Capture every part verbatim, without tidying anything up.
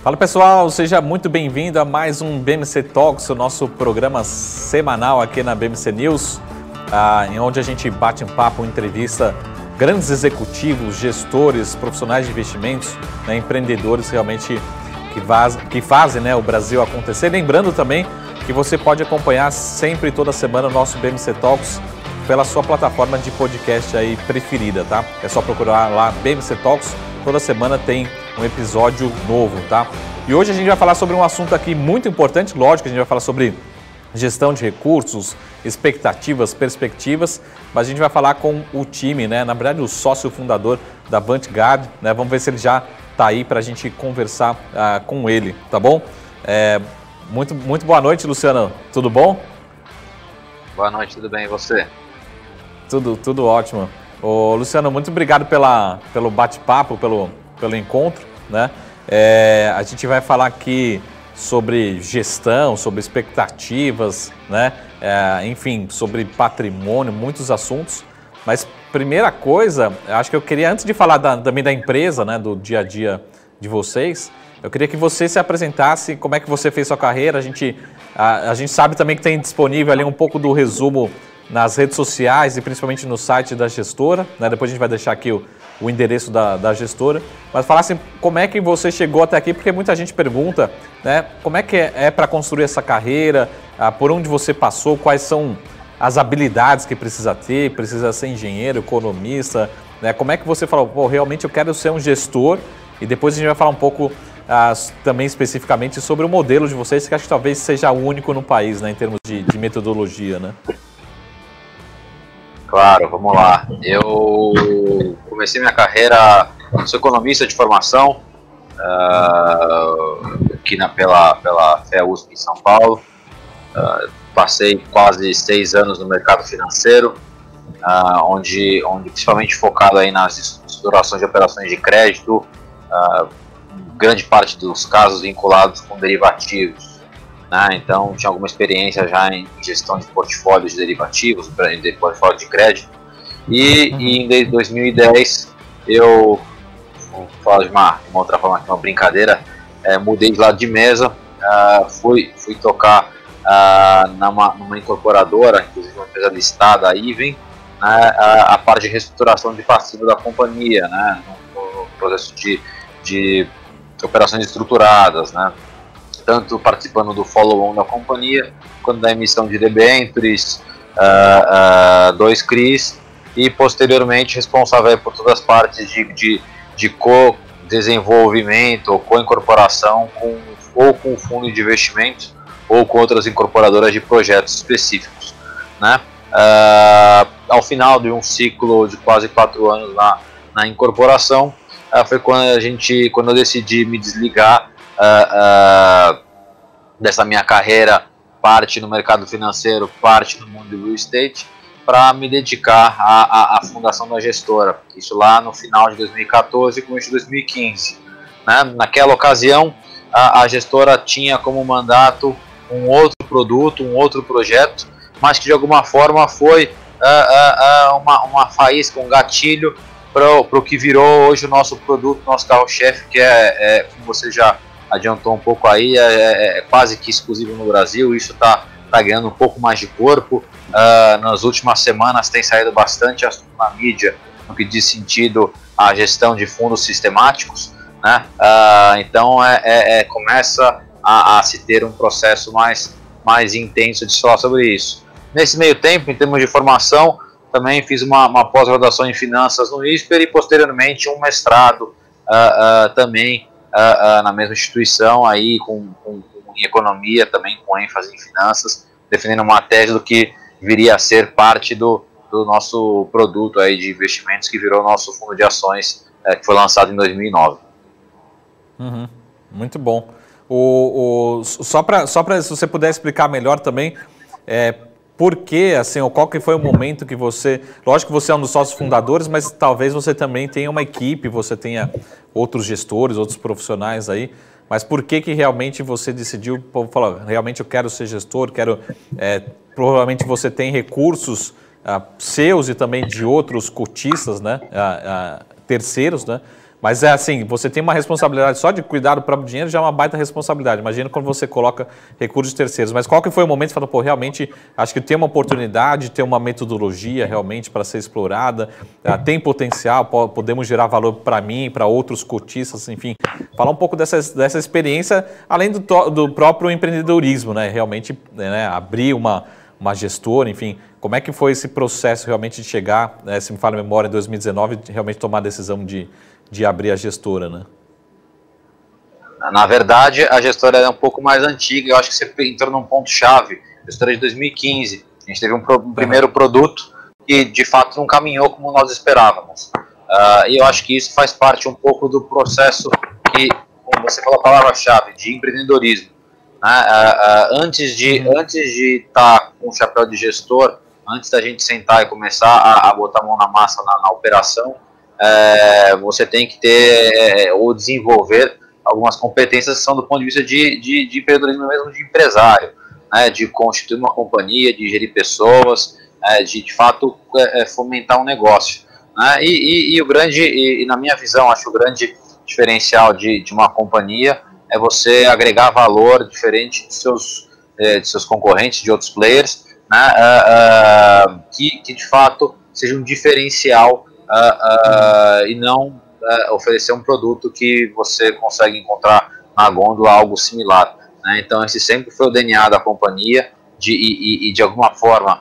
Fala pessoal, seja muito bem-vindo a mais um B M C Talks, o nosso programa semanal aqui na B M C News, ah, em onde a gente bate um papo, entrevista grandes executivos, gestores, profissionais de investimentos, né, empreendedores realmente que, vaz, que fazem, né, o Brasil acontecer. Lembrando também que você pode acompanhar sempre, toda semana, o nosso B M C Talks pela sua plataforma de podcast aí preferida, tá? É só procurar lá B M C Talks, toda semana tem um episódio novo, tá? E hoje a gente vai falar sobre um assunto aqui muito importante, lógico, a gente vai falar sobre gestão de recursos, expectativas, perspectivas, mas a gente vai falar com o time, né? Na verdade, o sócio fundador da Vanguard, né? Vamos ver se ele já tá aí para a gente conversar uh, com ele, tá bom? É, muito, muito boa noite, Luciano. Tudo bom? Boa noite, tudo bem, e você? Tudo, tudo ótimo. Ô, Luciano, muito obrigado pela, pelo bate-papo, pelo, pelo encontro, né? É, a gente vai falar aqui sobre gestão, sobre expectativas, né? É, enfim, sobre patrimônio, muitos assuntos. Mas primeira coisa, acho que eu queria, antes de falar da, também da empresa, né, do dia a dia de vocês, eu queria que você se apresentasse, como é que você fez sua carreira. A gente, a, a gente sabe também que tem disponível ali um pouco do resumo nas redes sociais e principalmente no site da gestora, né? Depois a gente vai deixar aqui o, o endereço da, da gestora, mas falasse como é que você chegou até aqui, porque muita gente pergunta, né, como é que é, é para construir essa carreira, ah, por onde você passou, quais são as habilidades que precisa ter, precisa ser engenheiro, economista, né? Como é que você falou, pô, realmente eu quero ser um gestor, e depois a gente vai falar um pouco ah, também especificamente sobre o modelo de vocês, que acho que talvez seja único no país, né, em termos de, de metodologia, né? Claro, vamos lá. Eu comecei minha carreira, sou economista de formação, uh, aqui na, pela, pela F E U S P em São Paulo. Uh, passei quase seis anos no mercado financeiro, uh, onde, onde principalmente focado aí nas estruturações de operações de crédito, uh, grande parte dos casos vinculados com derivativos. Então, tinha alguma experiência já em gestão de portfólios de derivativos, de portfólio de crédito. E, uhum. e em dois mil e dez, eu, vou falar de uma, uma outra forma, uma brincadeira, é, mudei de lado de mesa, uh, fui, fui tocar uh, numa, numa incorporadora, inclusive uma empresa listada, a Iven, né, a, a parte de reestruturação de passivo da companhia, né, no, no processo de, de operações estruturadas, né. Tanto participando do follow-on da companhia, quanto da emissão de debêntures, uh, uh, dois C R Is, e posteriormente responsável por todas as partes de, de, de co-desenvolvimento ou co-incorporação com, ou com o fundo de investimento ou com outras incorporadoras de projetos específicos, né? Uh, ao final de um ciclo de quase quatro anos na, na incorporação, uh, foi quando, a gente, quando eu decidi me desligar Uh, uh, dessa minha carreira, parte no mercado financeiro, parte no mundo do real estate, para me dedicar à, à, à fundação da gestora. Isso lá no final de dois mil e quatorze e começo de dois mil e quinze. Né? Naquela ocasião, a, a gestora tinha como mandato um outro produto, um outro projeto, mas que de alguma forma foi uh, uh, uh, uma, uma faísca, um gatilho para o que virou hoje o nosso produto, nosso carro-chefe, que é, é, como você já adiantou um pouco aí, é, é quase que exclusivo no Brasil. Isso está tá ganhando um pouco mais de corpo. Uh, nas últimas semanas tem saído bastante assunto na mídia no que diz sentido à gestão de fundos sistemáticos, né? Uh, então é, é, é, começa a, a se ter um processo mais, mais intenso de falar sobre isso. Nesse meio tempo, em termos de formação, também fiz uma, uma pós-graduação em finanças no ISPER e posteriormente um mestrado uh, uh, também Uh, uh, na mesma instituição, aí, com, com, com, em economia também, com ênfase em finanças, defendendo uma tese do que viria a ser parte do, do nosso produto aí de investimentos, que virou nosso fundo de ações, uh, que foi lançado em dois mil e nove. Uhum, muito bom. O, o, só para, só para, se você puder explicar melhor também, é, por que, assim, ou qual que foi o momento que você... Lógico que você é um dos sócios fundadores, mas talvez você também tenha uma equipe, você tenha outros gestores, outros profissionais aí, mas por que que realmente você decidiu, falar, realmente eu quero ser gestor, quero... É, provavelmente você tem recursos ah, seus e também de outros cotistas, né, ah, ah, terceiros, né? Mas é assim, você tem uma responsabilidade só de cuidar do próprio dinheiro, já é uma baita responsabilidade. Imagina quando você coloca recursos terceiros. Mas qual que foi o momento que você falou, pô, realmente acho que tem uma oportunidade, tem uma metodologia realmente para ser explorada, tem potencial, podemos gerar valor para mim, para outros cotistas, enfim. Falar um pouco dessa, dessa experiência, além do, do próprio empreendedorismo, né? Realmente, né, abrir uma, uma gestora, enfim. Como é que foi esse processo realmente de chegar, né, se me fala a memória, em dois mil e dezenove, realmente tomar a decisão de de abrir a gestora, né? Na verdade, a gestora é um pouco mais antiga, eu acho que você entrou num ponto-chave. A gestora é de dois mil e quinze, a gente teve um, pro, um primeiro produto que de fato não caminhou como nós esperávamos. Uh, e eu acho que isso faz parte um pouco do processo que, como você falou a palavra-chave, de empreendedorismo. Né? Uh, uh, antes de uhum. antes de estar com o chapéu de gestor, antes da gente sentar e começar a, a botar a mão na massa na, na operação, É, você tem que ter é, ou desenvolver algumas competências que são do ponto de vista de, de, de empreendedorismo mesmo, de empresário, né, de constituir uma companhia, de gerir pessoas, é, de de fato é, fomentar um negócio, né, e, e, e o grande, e, e na minha visão, acho que o grande diferencial de, de uma companhia é você agregar valor diferente de seus, é, de seus concorrentes, de outros players, né, é, é, que, que de fato seja um diferencial. Uh, uh, e não uh, oferecer um produto que você consegue encontrar na gôndola algo similar, né? Então esse sempre foi o D N A da companhia, de, e, e de alguma forma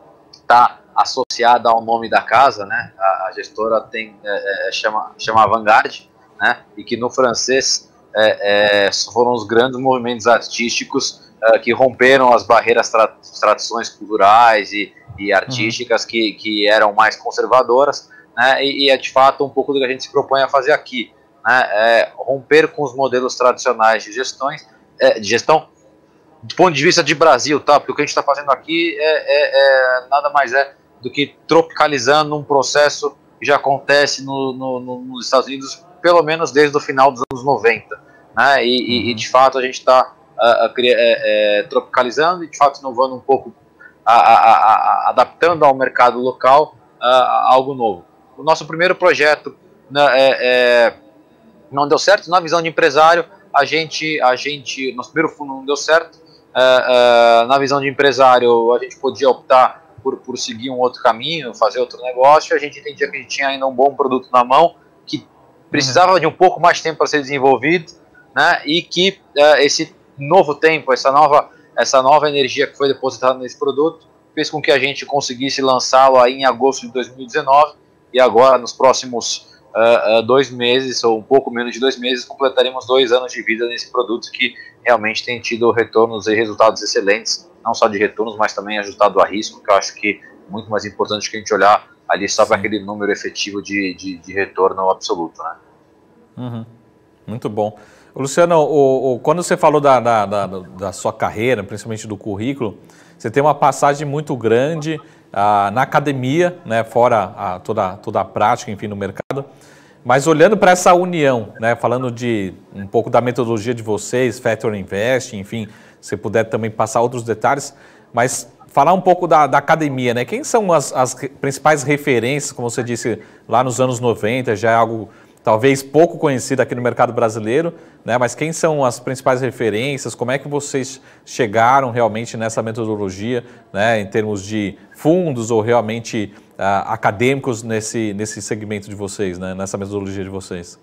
está associada ao nome da casa, né? A, a gestora tem, é, é, chama, chama Vanguard, né? E que no francês é, é, foram os grandes movimentos artísticos é, que romperam as barreiras, tra tradições culturais e, e artísticas uhum. que, que eram mais conservadoras. Né, e, e é de fato um pouco do que a gente se propõe a fazer aqui, né, é romper com os modelos tradicionais de, gestões, é, de gestão, do ponto de vista de Brasil, tá? Porque o que a gente está fazendo aqui é, é, é, nada mais é do que tropicalizando um processo que já acontece no, no, no, nos Estados Unidos, pelo menos desde o final dos anos noventa, né, e, uhum. e de fato a gente está uh, é, é, tropicalizando e de fato inovando um pouco, a, a, a, a, adaptando ao mercado local uh, algo novo. O nosso primeiro projeto, né, é, é, não deu certo. Na visão de empresário, a gente, a gente, nosso primeiro fundo não deu certo. É, é, na visão de empresário, a gente podia optar por, por seguir um outro caminho, fazer outro negócio. A gente entendia que a gente tinha ainda um bom produto na mão, que precisava uhum. de um pouco mais de tempo para ser desenvolvido, né, e que é, esse novo tempo, essa nova, essa nova energia que foi depositada nesse produto, fez com que a gente conseguisse lançá-lo aí em agosto de dois mil e dezenove. E agora, nos próximos uh, uh, dois meses, ou um pouco menos de dois meses, completaremos dois anos de vida nesse produto que realmente tem tido retornos e resultados excelentes, não só de retornos, mas também ajustado a risco, que eu acho que é muito mais importante que a gente olhar ali só para aquele número efetivo de, de, de retorno absoluto, né? Uhum. Muito bom. Luciano, o, o, quando você falou da, da, da, da sua carreira, principalmente do currículo, você tem uma passagem muito grande ah, na academia, né, fora a, toda, toda a prática, enfim, no mercado. Mas olhando para essa união, né, falando de um pouco da metodologia de vocês, Factor Invest, enfim, se puder também passar outros detalhes, mas falar um pouco da, da academia, né? Quem são as, as principais referências, como você disse, lá nos anos noventa, já é algo talvez pouco conhecido aqui no mercado brasileiro, né? Mas quem são as principais referências? Como é que vocês chegaram realmente nessa metodologia, né? Em termos de fundos ou realmente uh, acadêmicos nesse, nesse segmento de vocês, né? Nessa metodologia de vocês?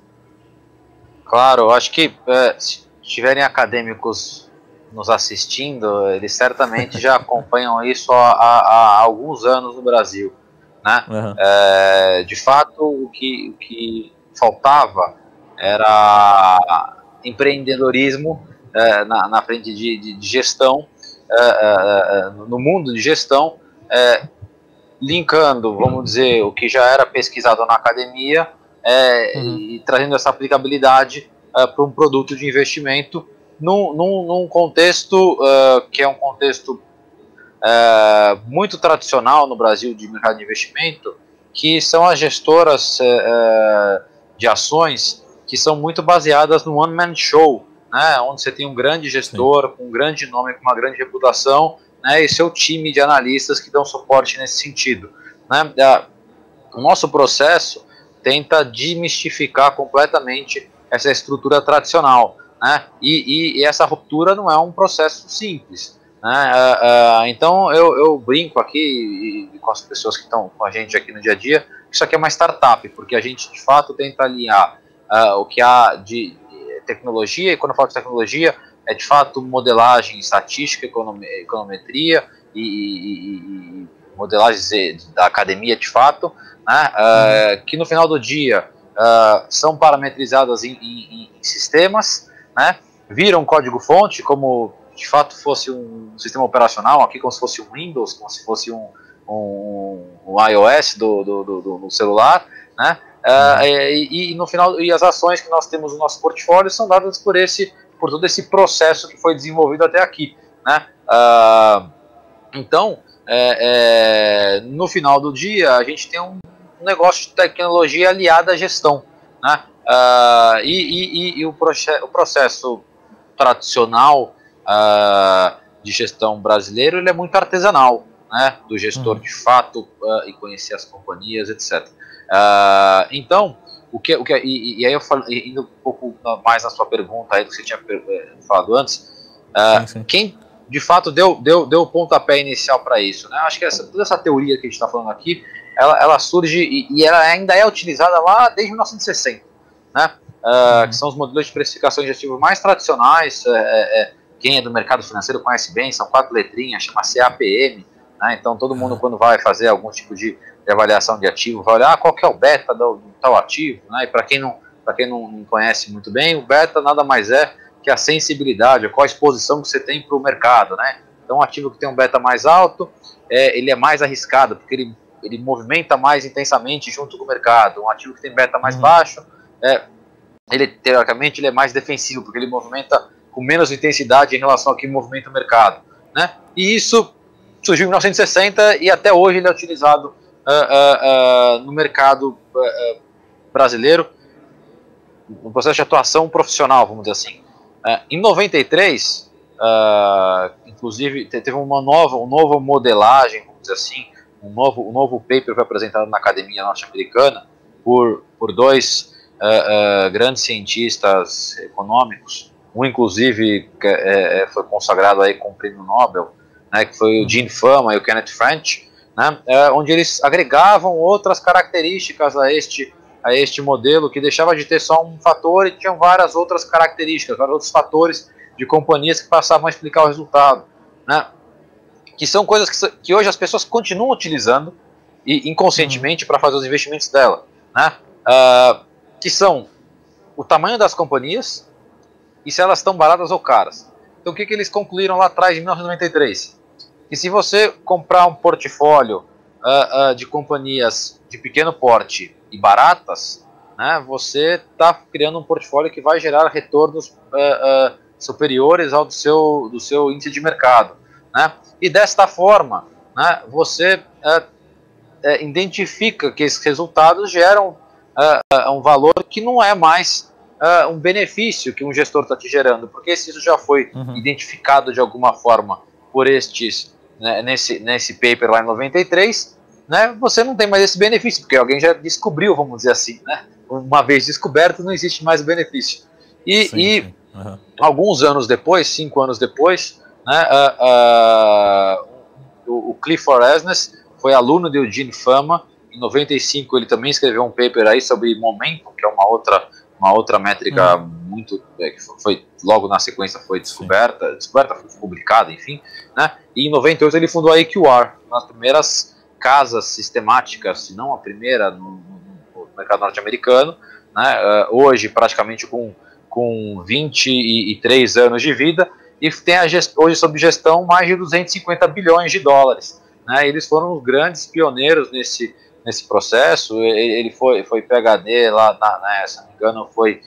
Claro, acho que uh, se tiverem acadêmicos nos assistindo, eles certamente já acompanham isso há, há, há alguns anos no Brasil, né? Uhum. É, de fato, o que, o que faltava era empreendedorismo é, na, na frente de, de, de gestão, é, é, no mundo de gestão, é, linkando, vamos dizer, o que já era pesquisado na academia é, uhum. e trazendo essa aplicabilidade é, para um produto de investimento num, num, num contexto uh, que é um contexto uh, muito tradicional no Brasil de mercado de investimento, que são as gestoras uh, de ações que são muito baseadas no one-man show, né, onde você tem um grande gestor, Sim. com um grande nome, com uma grande reputação, né, e seu time de analistas que dão suporte nesse sentido. Né. O nosso processo tenta desmistificar completamente essa estrutura tradicional, né? E, e, e essa ruptura não é um processo simples, né? Uh, uh, então eu, eu brinco aqui e, e com as pessoas que estão com a gente aqui no dia a dia, isso aqui é uma startup, porque a gente de fato tenta alinhar uh, o que há de, de tecnologia, e quando eu falo de tecnologia, é de fato modelagem estatística, econometria e, e, e modelagem da academia de fato, né, uh, que no final do dia uh, são parametrizadas em, em, em sistemas, né, viram código-fonte como de fato fosse um sistema operacional, aqui como se fosse um Windows, como se fosse um, um, um iOS do, do, do, do celular, né, uh, e, e no final, e as ações que nós temos no nosso portfólio são dadas por esse, por todo esse processo que foi desenvolvido até aqui, né. Uh, então, é, é, no final do dia, a gente tem um negócio de tecnologia aliada à gestão, né? Uh, e, e, e o, o processo tradicional uh, de gestão brasileiro, ele é muito artesanal, né? Do gestor, uhum, de fato, uh, e conhecer as companhias, etcétera. Uh, então, o que, o que, e, e aí eu falo, indo um pouco mais na sua pergunta aí do que você tinha falado antes, uh, sim, sim. quem de fato deu, deu, deu o pontapé inicial para isso, né? Acho que essa, toda essa teoria que a gente está falando aqui, ela, ela surge e, e ela ainda é utilizada lá desde mil novecentos e sessenta, né? Uh, uhum. Que são os modelos de precificação de ativos mais tradicionais. É, é, quem é do mercado financeiro conhece bem, são quatro letrinhas, chama-se A P M, né? Então todo mundo, quando vai fazer algum tipo de, de avaliação de ativo, vai olhar ah, qual que é o beta do, do tal ativo, né? E para quem, não, quem não, não conhece muito bem, o beta nada mais é que a sensibilidade, qual a exposição que você tem para o mercado, né? Então, um ativo que tem um beta mais alto, é, ele é mais arriscado, porque ele, ele movimenta mais intensamente junto com o mercado. Um ativo que tem beta mais uhum. baixo, é, ele, teoricamente, ele é mais defensivo, porque ele movimenta com menos intensidade em relação ao que movimenta o mercado, né? E isso surgiu em mil novecentos e sessenta e até hoje ele é utilizado uh, uh, uh, no mercado uh, uh, brasileiro, no processo de atuação profissional, vamos dizer assim. Uh, em noventa e três, uh, inclusive, teve uma nova, uma nova modelagem, vamos dizer assim, um novo, um novo paper foi apresentado na Academia Norte-Americana por, por dois uh, uh, grandes cientistas econômicos, um inclusive que, é, foi consagrado aí com o prêmio Nobel, né, que foi o Gene Fama e o Kenneth French, né, uh, onde eles agregavam outras características a este a este modelo, que deixava de ter só um fator e tinham várias outras características, vários outros fatores de companhias que passavam a explicar o resultado, né? Que são coisas que, que hoje as pessoas continuam utilizando e, inconscientemente uhum. para fazer os investimentos dela, né? Uh, que são o tamanho das companhias e se elas estão baratas ou caras. Então o que, que eles concluíram lá atrás, em mil novecentos e noventa e três? Que se você comprar um portfólio uh, uh, de companhias de pequeno porte e baratas, né, você está criando um portfólio que vai gerar retornos uh, uh, superiores ao do seu, do seu índice de mercado, né? E desta forma, né, você uh, uh, identifica que esses resultados geram uh, uh, um valor que não é mais uh, um benefício que um gestor está te gerando, porque se isso já foi uhum. identificado de alguma forma por estes, né, nesse, nesse paper lá em noventa e três, né, você não tem mais esse benefício, porque alguém já descobriu, vamos dizer assim, né? Uma vez descoberto, não existe mais o benefício. E, sim, e sim. Uhum. alguns anos depois, cinco anos depois, né, uh, uh, o, o Clifford Asness foi aluno de Eugene Fama. Em noventa e cinco ele também escreveu um paper aí sobre momentum, que é uma outra, uma outra métrica uhum. muito, é, que foi logo na sequência foi descoberta, sim. descoberta, foi publicada, enfim, né? E em noventa e oito ele fundou a A Q R, nas primeiras casas sistemáticas, se não a primeira no, no mercado norte-americano, né? Uh, hoje praticamente com, com vinte e três anos de vida, e tem a gest, hoje sob gestão mais de duzentos e cinquenta bilhões de dólares, né? Eles foram os grandes pioneiros nesse, nesse processo. Ele, ele foi, foi P H D lá, na, né, se não me engano, foi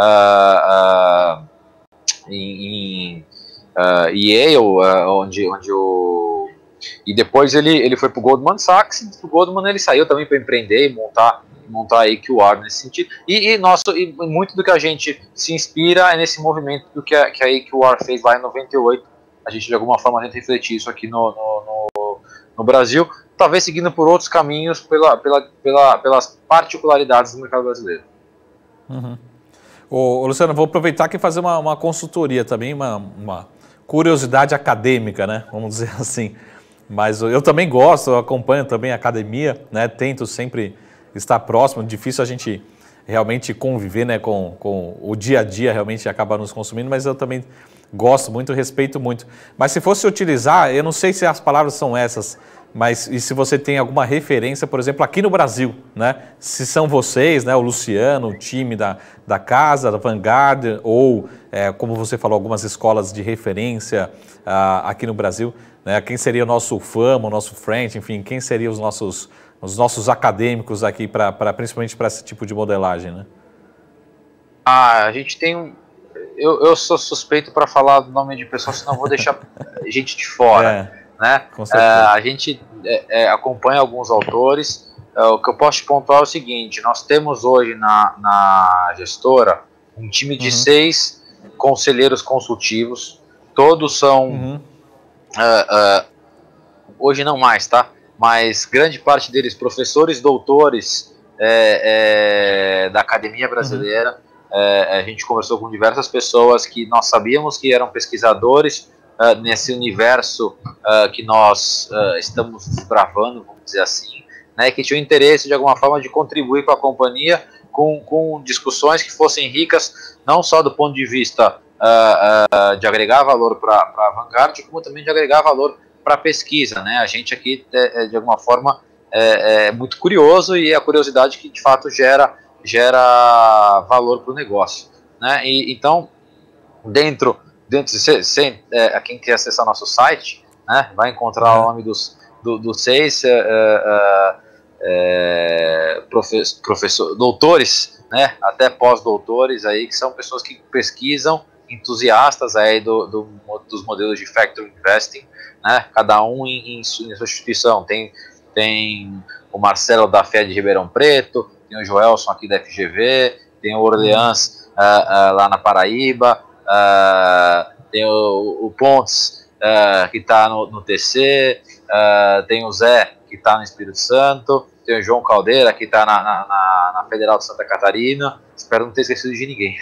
uh, uh, em, em uh, Yale, uh, onde, onde o e depois ele, ele foi para o Goldman Sachs, e do Goldman ele saiu também para empreender e montar, montar a A Q R nesse sentido. E, e, nosso, e muito do que a gente se inspira é nesse movimento do que a, que a A Q R fez lá em noventa e oito. A gente, de alguma forma, tenta refletir isso aqui no, no, no, no Brasil. talvez seguindo por outros caminhos pela, pela, pela, pelas particularidades do mercado brasileiro. Uhum. Ô, ô, Luciano, vou aproveitar aqui e fazer uma, uma consultoria também, uma, uma curiosidade acadêmica, né? Vamos dizer assim. Mas eu também gosto, eu acompanho também a academia, né? Tento sempre estar próximo, difícil a gente realmente conviver, né, com, com o dia a dia, realmente acaba nos consumindo, mas eu também gosto muito, respeito muito. Mas se fosse utilizar, eu não sei se as palavras são essas, mas e se você tem alguma referência, por exemplo, aqui no Brasil, né? Se são vocês, né, o Luciano, o time da, da casa, da Vanguard, ou, é, como você falou, algumas escolas de referência uh, aqui no Brasil, né? Quem seria o nosso Fama, o nosso French, enfim, quem seriam os nossos, os nossos acadêmicos aqui, pra, pra, principalmente para esse tipo de modelagem, né? Ah, a gente tem um... Eu, eu sou suspeito para falar do nome de pessoas, senão vou deixar gente de fora. É. Né? É, a gente é, é, acompanha alguns autores. É, o que eu posso te pontuar é o seguinte: nós temos hoje na, na gestora um time de uhum. seis conselheiros consultivos, todos são uhum. uh, uh, hoje não mais, tá? Mas grande parte deles professores, doutores é, é, da academia brasileira. Uhum. É, a gente conversou com diversas pessoas que nós sabíamos que eram pesquisadores Uh, nesse universo uh, que nós uh, estamos desbravando, vamos dizer assim, né, que tinham interesse de alguma forma de contribuir com a companhia com, com discussões que fossem ricas, não só do ponto de vista uh, uh, de agregar valor para a Vanguard, como também de agregar valor para a pesquisa, né? A gente aqui, é, de alguma forma, é, é muito curioso e é a curiosidade que de fato gera, gera valor para o negócio, né? E, então, dentro Dentro de se, se, é, quem quer acessar nosso site, né, vai encontrar o nome dos, do, dos seis é, é, é, professor, professor, doutores, né, até pós-doutores aí, que são pessoas que pesquisam, entusiastas aí do, do, dos modelos de Factor Investing, né, cada um em, em, sua, em sua instituição. Tem, tem o Marcelo da F E D de Ribeirão Preto, tem o Joelson aqui da F G V, tem o Orleans uh, uh, lá na Paraíba. Uh, tem o, o Pontes uh, que está no, no T C, uh, tem o Zé que está no Espírito Santo, tem o João Caldeira que está na, na, na Federal de Santa Catarina. Espero não ter esquecido de ninguém.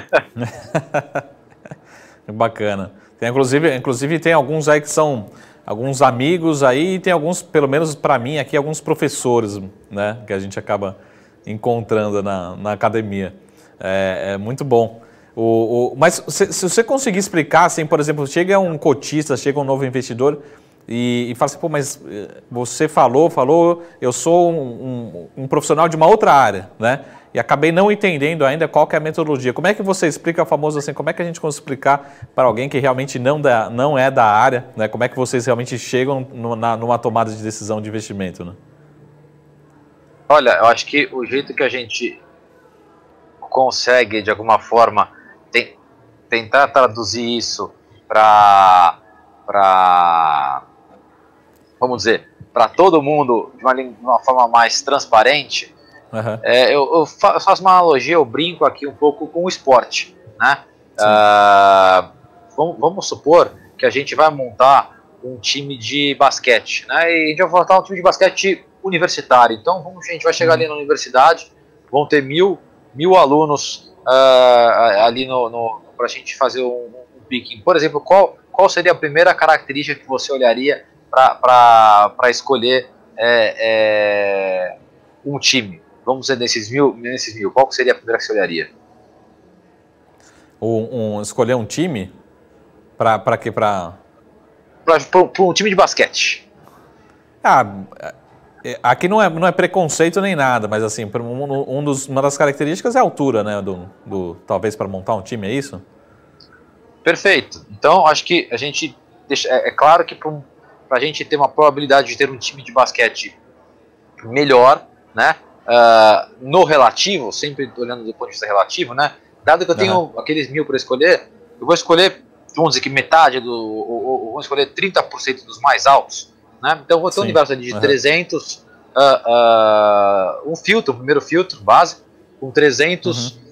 Bacana. Tem, inclusive, inclusive tem alguns aí que são alguns amigos aí e tem alguns, pelo menos para mim aqui, alguns professores, né, que a gente acaba encontrando na, na academia. É, é muito bom. O, o, mas se, se você conseguir explicar, assim, por exemplo, chega um cotista, chega um novo investidor e, e fala assim, pô, mas você falou, falou, eu sou um, um, um profissional de uma outra área, né? E acabei não entendendo ainda qual que é a metodologia. Como é que você explica, famoso assim, como é que a gente consegue explicar para alguém que realmente não, da, não é da área, né? Como é que vocês realmente chegam no, na, numa tomada de decisão de investimento, né? Olha, eu acho que o jeito que a gente consegue, de alguma forma, tem, tentar traduzir isso para, para, vamos dizer, para todo mundo de uma, de uma forma mais transparente, uhum. é, eu, eu faço uma analogia, eu brinco aqui um pouco com o esporte, né? Uh, vamos, vamos supor que a gente vai montar um time de basquete, né? E a gente vai montar um time de basquete universitário. Então vamos, a gente vai chegar uhum. ali na universidade, vão ter mil, mil alunos Uh, ali no, no, para a gente fazer um, um picking. Por exemplo, qual, qual seria a primeira característica que você olharia para escolher é, é, um time? Vamos dizer, nesses mil, nesses mil, qual seria a primeira que você olharia? Um, um, escolher um time? Para quê? Para um time de basquete. Ah... Aqui não é, não é preconceito nem nada, mas assim, um, um dos, uma das características é a altura, né? Do, do, talvez para montar um time, é isso? Perfeito. Então, acho que a gente deixa, é, é claro que para a gente ter uma probabilidade de ter um time de basquete melhor, né? Uh, no relativo, sempre olhando do ponto de vista relativo, né? Dado que eu tenho uhum. aqueles mil para escolher, eu vou escolher, vamos dizer que metade do, ou, ou, vamos escolher trinta por cento dos mais altos. Né? Então, vou ter um universo ali de uhum. trezentos, uh, uh, um filtro, um primeiro filtro básico, com trezentos uhum.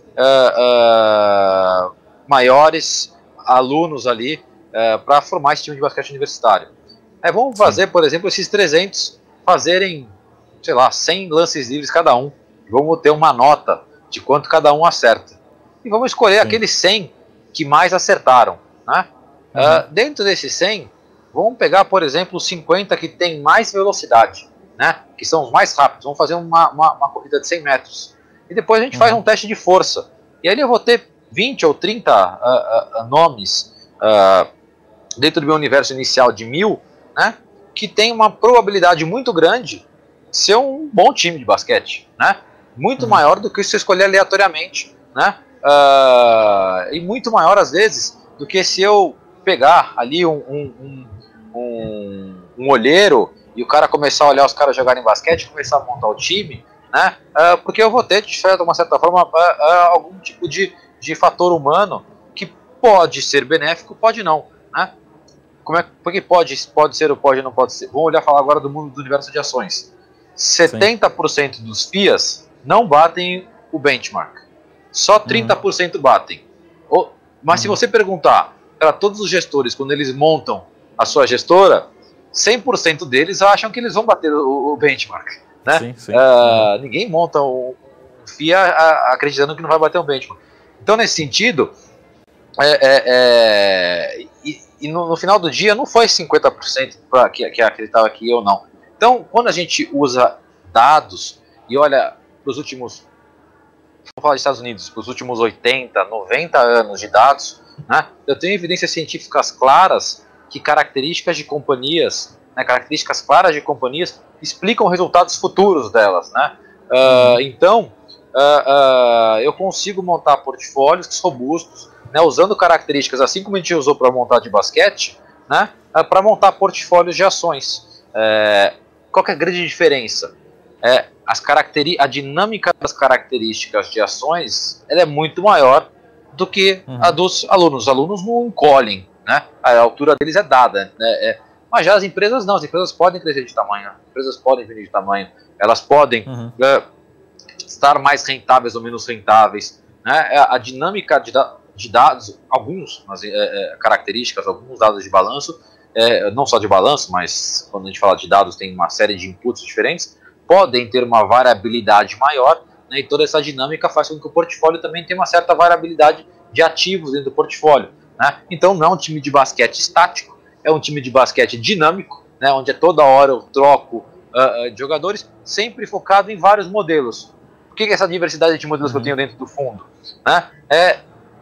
uh, uh, maiores alunos ali uh, para formar esse time de basquete universitário. É, vamos fazer, Sim. por exemplo, esses trezentos fazerem, sei lá, cem lances livres cada um. Vamos ter uma nota de quanto cada um acerta. E vamos escolher Sim. aqueles cem que mais acertaram. Né? Uhum. Uh, dentro desses cem, vamos pegar, por exemplo, os cinquenta que tem mais velocidade, né? Que são os mais rápidos. Vamos fazer uma, uma, uma corrida de cem metros. E depois a gente uhum. faz um teste de força. E ali eu vou ter vinte ou trinta uh, uh, nomes uh, dentro do meu universo inicial de mil, né? Que tem uma probabilidade muito grande de ser um bom time de basquete, né? Muito uhum. maior do que se eu escolher aleatoriamente, né? Uh, e muito maior às vezes do que se eu pegar ali um, um, um, um, um olheiro e o cara começar a olhar os caras jogarem basquete, começar a montar o time, né? Uh, porque eu vou ter, de uma certa forma, uh, uh, algum tipo de, de fator humano que pode ser benéfico, pode não, né? Como é, porque pode, pode ser ou pode não pode ser. Vamos olhar falar agora do mundo do universo de ações. setenta por cento Sim. dos F I As não batem o benchmark. Só trinta por cento uhum. batem. Ou, mas uhum. se você perguntar para todos os gestores, quando eles montam a sua gestora, cem por cento deles acham que eles vão bater o, o benchmark. Né? Sim, sim. Uh, uhum. Ninguém monta um F I A a, acreditando que não vai bater o benchmark. Então, nesse sentido, é, é, é, e, e no, no final do dia não foi cinquenta por cento pra, que, que acreditava aqui ou não. Então, quando a gente usa dados e olha para os últimos, vamos falar dos Estados Unidos, para os últimos oitenta, noventa anos de dados, né, eu tenho evidências científicas claras que características de companhias, né, características claras de companhias explicam resultados futuros delas. Né? Uh, então, uh, uh, eu consigo montar portfólios robustos, né, usando características, assim como a gente usou para montar de basquete, né, uh, para montar portfólios de ações. Uh, qual que é a grande diferença? É, as caracteri a dinâmica das características de ações ela é muito maior do que uhum. a dos alunos. Os alunos não encolhem, né? A altura deles é dada. Né? É, mas já as empresas não, as empresas podem crescer de tamanho, as empresas podem diminuir de tamanho, elas podem uhum. é, estar mais rentáveis ou menos rentáveis. Né? A, a dinâmica de, da de dados, alguns as, é, é, características, alguns dados de balanço, é, não só de balanço, mas quando a gente fala de dados tem uma série de inputs diferentes, podem ter uma variabilidade maior, né, e toda essa dinâmica faz com que o portfólio também tenha uma certa variabilidade de ativos dentro do portfólio. Né? Então não é um time de basquete estático, é um time de basquete dinâmico, né, onde é toda hora eu troco uh, uh, de jogadores, sempre focado em vários modelos. Por que, que essa diversidade de modelos uhum. que eu tenho dentro do fundo? Né? É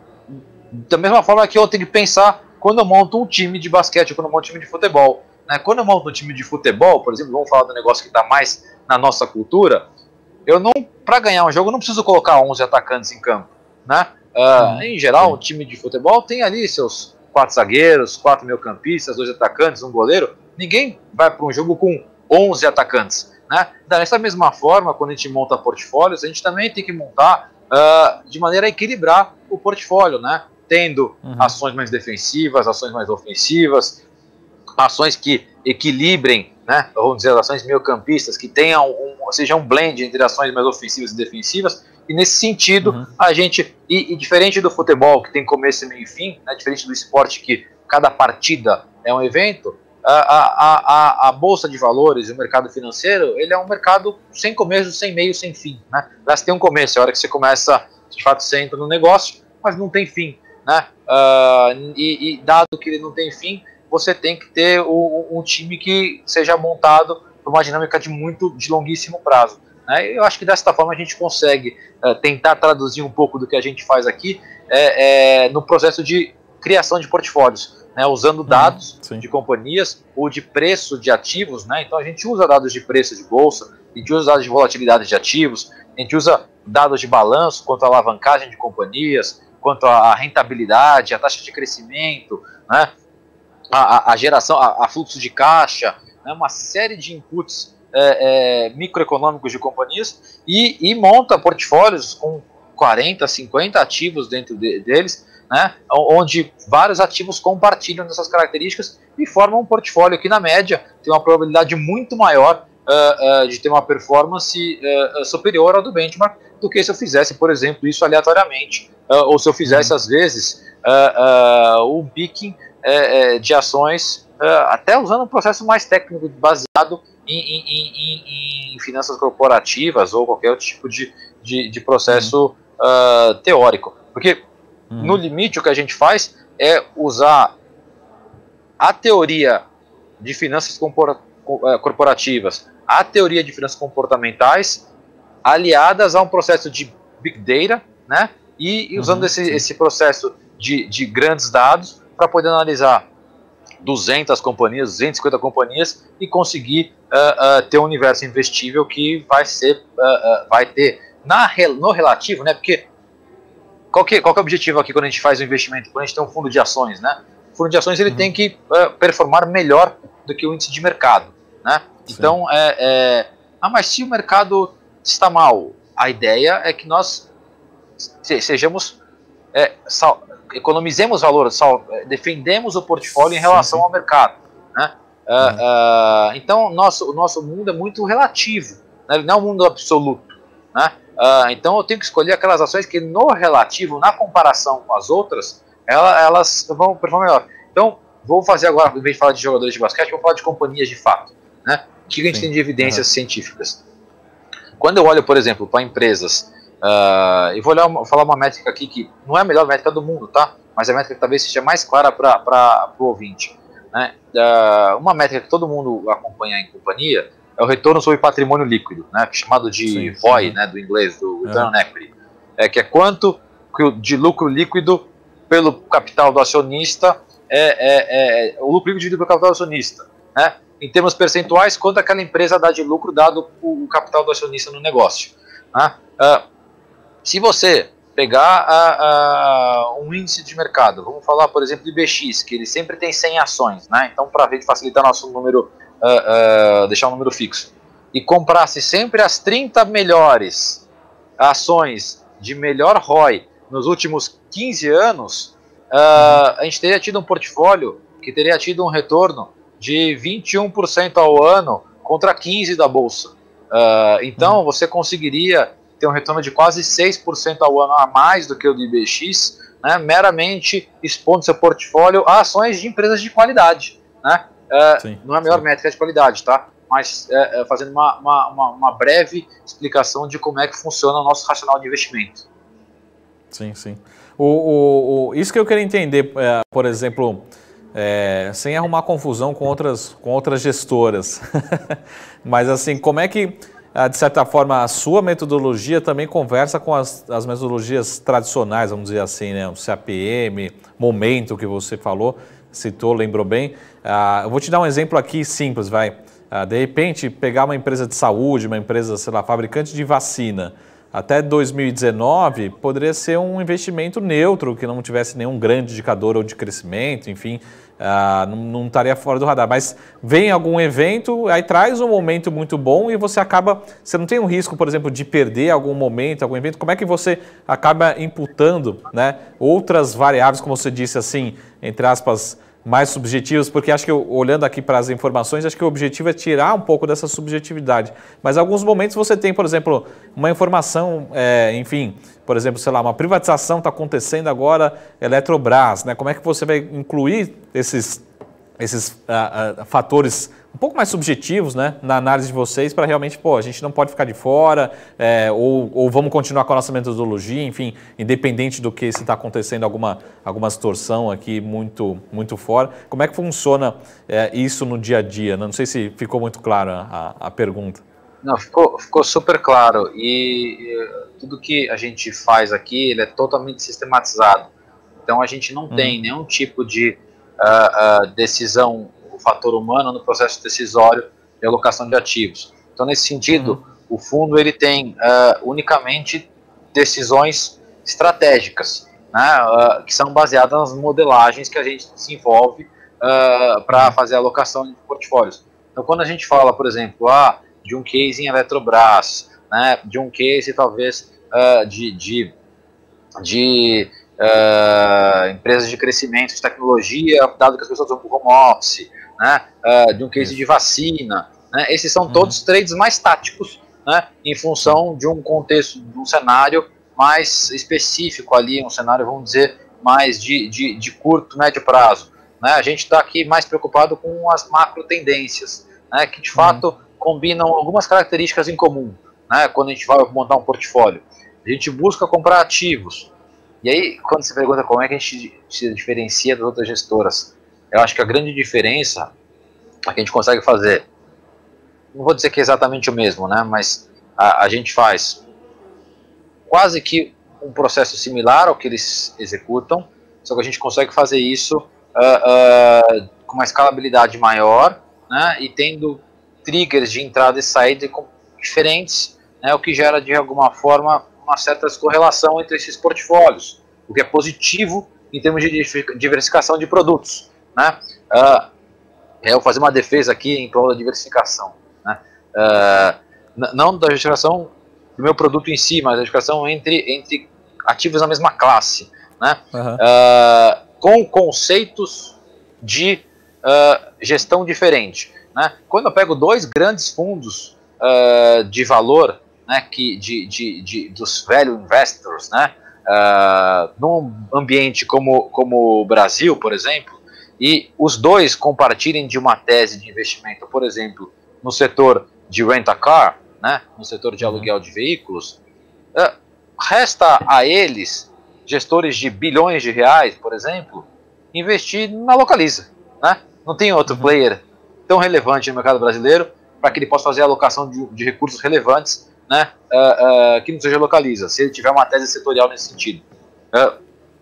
da mesma forma que eu tenho que pensar quando eu monto um time de basquete, quando eu monto um time de futebol. Né? Quando eu monto um time de futebol, por exemplo, vamos falar do negócio que está mais na nossa cultura, eu não, para ganhar um jogo, eu não preciso colocar onze atacantes em campo. Né? Uh, uhum. Em geral, um time de futebol tem ali seus quatro zagueiros, quatro meio-campistas, dois atacantes, um goleiro. Ninguém vai para um jogo com onze atacantes. Né? Dessa mesma forma, quando a gente monta portfólios, a gente também tem que montar uh, de maneira a equilibrar o portfólio, né? Tendo uhum. ações mais defensivas, ações mais ofensivas, ações que equilibrem, né? Vamos dizer, ações meio-campistas, que tenham um, seja um blend entre ações mais ofensivas e defensivas. E nesse sentido, uhum. a gente, e, e diferente do futebol, que tem começo, meio e fim, né? Diferente do esporte, que cada partida é um evento, a, a, a, a Bolsa de Valores e o mercado financeiro, ele é um mercado sem começo, sem meio, sem fim. Né? Elas têm um começo, é a hora que você começa, de fato, você entra no negócio, mas não tem fim. Né? Uh, e, e dado que ele não tem fim, você tem que ter o, um time que seja montado por uma dinâmica de muito, de longuíssimo prazo. Né? Eu acho que desta forma a gente consegue uh, tentar traduzir um pouco do que a gente faz aqui é, é, no processo de criação de portfólios, né? Usando dados uhum, de companhias ou de preço de ativos. Né? Então a gente usa dados de preço de bolsa, a gente usa dados de volatilidade de ativos, a gente usa dados de balanço quanto à alavancagem de companhias, quanto à rentabilidade, a taxa de crescimento, né? a, a, a geração, a, a fluxo de caixa, né? Uma série de inputs é, é, microeconômicos de companhias e, e monta portfólios com quarenta, cinquenta ativos dentro de, deles, né? Onde vários ativos compartilham dessas características e formam um portfólio que, na média, tem uma probabilidade muito maior uh, uh, de ter uma performance uh, superior ao do benchmark do que se eu fizesse, por exemplo, isso aleatoriamente. Uh, ou se eu fizesse, às vezes, uh, uh, um picking uh, uh, de ações, uh, até usando um processo mais técnico, baseado em, em, em, em finanças corporativas ou qualquer outro tipo de, de, de processo uh, teórico. Porque, uhum. no limite, o que a gente faz é usar a teoria de finanças corporativas, a teoria de finanças comportamentais, aliadas a um processo de Big Data, né? E, e usando uhum, esse, esse processo de, de grandes dados para poder analisar duzentas companhias, duzentas e cinquenta companhias e conseguir uh, uh, ter um universo investível que vai ser, uh, uh, vai ter na, no relativo, né? Porque qual que, qual que é o objetivo aqui quando a gente faz o investimento, quando a gente tem um fundo de ações, né? O fundo de ações ele uhum. tem que uh, performar melhor do que o índice de mercado, né? Sim. Então, é, é, ah, mas se o mercado está mal, a ideia é que nós sejamos, é, sal, economizemos valor, sal, defendemos o portfólio em relação sim, sim. ao mercado, né? Uhum. Uh, uh, então, nosso, o nosso mundo é muito relativo, né? Não é um mundo absoluto, né? Uh, então, eu tenho que escolher aquelas ações que no relativo, na comparação com as outras, ela, elas vão performar melhor. Então, vou fazer agora, em vez de falar de jogadores de basquete, vou falar de companhias de fato, né? O que a gente sim. tem de evidências uhum. científicas? Quando eu olho, por exemplo, para empresas, uh, eu vou olhar uma, falar uma métrica aqui que não é a melhor métrica do mundo, tá? Mas é a métrica que talvez seja mais clara para o ouvinte, né? Uh, uma métrica que todo mundo acompanha em companhia é o retorno sobre patrimônio líquido, né? Chamado de sim, V O I, sim. né? Do inglês, do Return on Equity. É, que é quanto de lucro líquido pelo capital do acionista, é, é, é o lucro líquido pelo capital do acionista, né? Em termos percentuais, quanto aquela empresa dá de lucro dado o capital do acionista no negócio. Né? Uh, se você pegar uh, uh, um índice de mercado, vamos falar, por exemplo, do I B X, que ele sempre tem cem ações, né? Então, para facilitar nosso número, uh, uh, deixar um número fixo, e comprasse sempre as trinta melhores ações de melhor R O I nos últimos quinze anos, uh, a gente teria tido um portfólio que teria tido um retorno de vinte e um por cento ao ano contra quinze por cento da bolsa. Uh, então, uhum. você conseguiria ter um retorno de quase seis por cento ao ano a mais do que o do I B X, né, meramente expondo seu portfólio a ações de empresas de qualidade. Né? Uh, sim, não é a melhor sim. métrica de qualidade, tá? Mas uh, uh, fazendo uma, uma, uma, uma breve explicação de como é que funciona o nosso racional de investimento. Sim, sim. O, o, o, isso que eu queria entender, é, por exemplo... É, sem arrumar confusão com outras, com outras gestoras. Mas assim, como é que, de certa forma, a sua metodologia também conversa com as, as metodologias tradicionais, vamos dizer assim, né? O C A P M, Momento, que você falou, citou, lembrou bem. Ah, eu vou te dar um exemplo aqui simples, vai. Ah, de repente, pegar uma empresa de saúde, uma empresa, sei lá, fabricante de vacina, até dois mil e dezenove, poderia ser um investimento neutro, que não tivesse nenhum grande indicador ou de crescimento, enfim, uh, não, não estaria fora do radar. Mas vem algum evento, aí traz um momento muito bom e você acaba... Você não tem um risco, por exemplo, de perder algum momento, algum evento. Como é que você acaba imputando, né, outras variáveis, como você disse assim, entre aspas, mais subjetivos, porque acho que olhando aqui para as informações, acho que o objetivo é tirar um pouco dessa subjetividade. Mas em alguns momentos você tem, por exemplo, uma informação, é, enfim, por exemplo, sei lá, uma privatização está acontecendo agora, Eletrobras, né? Como é que você vai incluir esses, esses uh, uh, fatores um pouco mais subjetivos, né, na análise de vocês para realmente, pô, a gente não pode ficar de fora, é, ou, ou vamos continuar com a nossa metodologia, enfim, independente do que se está acontecendo alguma, alguma distorção aqui muito, muito fora. Como é que funciona é, isso no dia a dia? Não sei se ficou muito claro a, a pergunta. Não, ficou, ficou super claro e, e tudo que a gente faz aqui, ele é totalmente sistematizado. Então a gente não hum. tem nenhum tipo de uh, uh, decisão, o fator humano no processo decisório de alocação de ativos. Então, nesse sentido, uhum. o fundo ele tem uh, unicamente decisões estratégicas, né, uh, que são baseadas nas modelagens que a gente desenvolve uh, para uhum. fazer a alocação de portfólios. Então, quando a gente fala, por exemplo, ah, de um case em Eletrobras, né, de um case talvez uh, de, de, de uh, empresas de crescimento, de tecnologia, dado que as pessoas vão para o home office, né, uh, de um case de vacina, né, esses são uhum. todos trades mais táticos, né, em função de um contexto, de um cenário mais específico ali, um cenário, vamos dizer, mais de, de, de curto, médio prazo. Né, a gente está aqui mais preocupado com as macro tendências, né, que de fato combinam algumas características em comum, né? Quando a gente vai montar um portfólio. A gente busca comprar ativos. E aí, quando você pergunta como é que a gente se diferencia das outras gestoras, eu acho que a grande diferença é que a gente consegue fazer, não vou dizer que é exatamente o mesmo, né? Mas a, a gente faz quase que um processo similar ao que eles executam, só que a gente consegue fazer isso uh, uh, com uma escalabilidade maior, né, e tendo triggers de entrada e saída diferentes, né, o que gera de alguma forma uma certa descorrelação entre esses portfólios, o que é positivo em termos de diversificação de produtos, né. Uh, eu vou fazer uma defesa aqui em prol da diversificação, né, uh, não da diversificação do meu produto em si, mas a diversificação entre, entre ativos da mesma classe, né, uhum. uh, com conceitos de uh, gestão diferente, né. Quando eu pego dois grandes fundos uh, de valor, né, que, de, de, de, dos value investors, né, uh, num ambiente como, como o Brasil, por exemplo, e os dois compartilhem de uma tese de investimento, por exemplo, no setor de rent-a-car, né, no setor de aluguel de veículos, uh, resta a eles, gestores de bilhões de reais, por exemplo, investir na Localiza, né? Não tem outro uhum. player tão relevante no mercado brasileiro para que ele possa fazer a alocação de, de recursos relevantes, né, uh, uh, que não seja Localiza, se ele tiver uma tese setorial nesse sentido. Uh,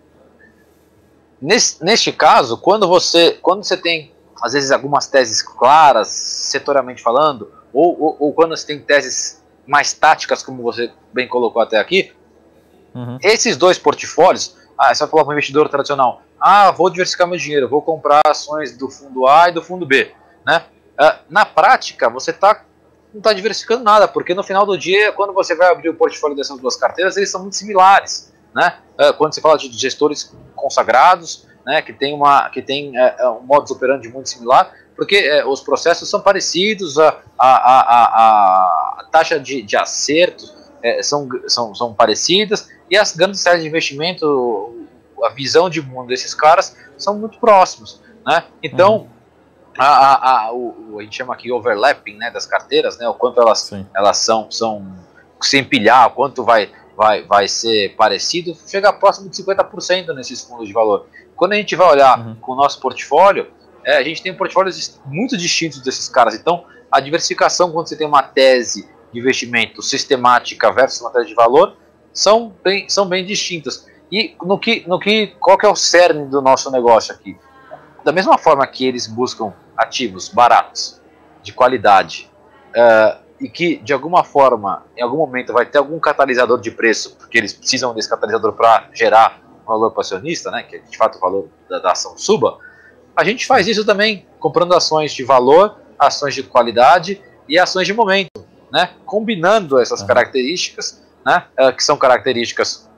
nesse, neste caso, quando você, quando você tem, às vezes, algumas teses claras, setorialmente falando, ou, ou, ou quando você tem teses mais táticas, como você bem colocou até aqui, uhum. esses dois portfólios, ah, você vai falar para um investidor tradicional, ah, vou diversificar meu dinheiro, vou comprar ações do fundo A e do fundo B, né? Ah, na prática, você tá, não está diversificando nada, porque no final do dia, quando você vai abrir o portfólio dessas duas carteiras, eles são muito similares, né? Ah, quando você fala de gestores consagrados, né, que tem, uma, que tem é, um modus operandi muito similar, porque é, os processos são parecidos, a, a, a, a, a taxa de, de acerto é, são, são, são parecidas, e as grandes séries de investimento, a visão de mundo desses caras são muito próximos, né? Então, uhum. a, a, a, o, a gente chama aqui overlapping, né, das carteiras, né, o quanto elas, elas são, são se empilhar, o quanto vai, vai, vai ser parecido, chega próximo de cinquenta por cento nesses fundos de valor. Quando a gente vai olhar uhum. com o nosso portfólio, é, a gente tem portfólios muito distintos desses caras. Então, a diversificação, quando você tem uma tese de investimento sistemática versus uma tese de valor, são bem, são bem distintas. E no que, no que, qual que é o cerne do nosso negócio aqui? Da mesma forma que eles buscam ativos baratos, de qualidade, uh, e que de alguma forma, em algum momento, vai ter algum catalisador de preço, porque eles precisam desse catalisador para gerar valor para o acionista, né, que de fato o valor da, da ação suba, a gente faz isso também comprando ações de valor, ações de qualidade e ações de momento, né, combinando essas uhum. características, né, uh, que são características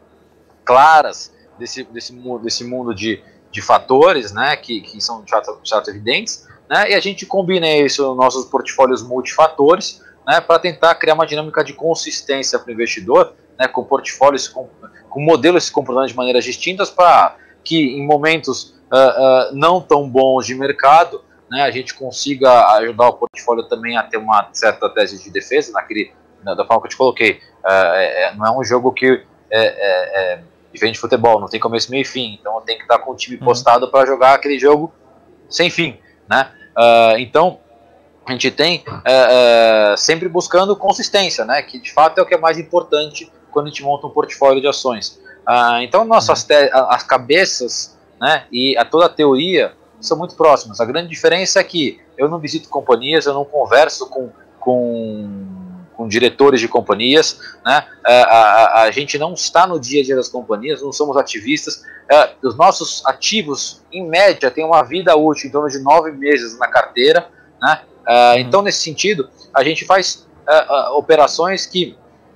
claras desse, desse, desse mundo de, de fatores, né, que, que são de fato, de fato evidentes, né, e a gente combina isso nos nossos portfólios multifatores, né, para tentar criar uma dinâmica de consistência para o investidor, né, com portfólios, com, com modelos se comportando de maneiras distintas, para que em momentos uh, uh, não tão bons de mercado, né, a gente consiga ajudar o portfólio também a ter uma certa tese de defesa, naquele, na, da forma que eu te coloquei. Uh, é, não é um jogo que é, é, é diferente de futebol, não tem começo, meio e fim, então eu tenho que estar com o time postado para jogar aquele jogo sem fim, né? Uh, então a gente tem uh, uh, sempre buscando consistência, né? Que de fato é o que é mais importante quando a gente monta um portfólio de ações. Uh, então nossas as cabeças, né, e a toda a teoria são muito próximas. A grande diferença é que eu não visito companhias, eu não converso com, com, com diretores de companhias, né? A, a, a gente não está no dia a dia das companhias, não somos ativistas. Uh, os nossos ativos, em média, têm uma vida útil em torno de nove meses na carteira, né? Uh, uhum. Então, nesse sentido, a gente faz uh, uh, operações que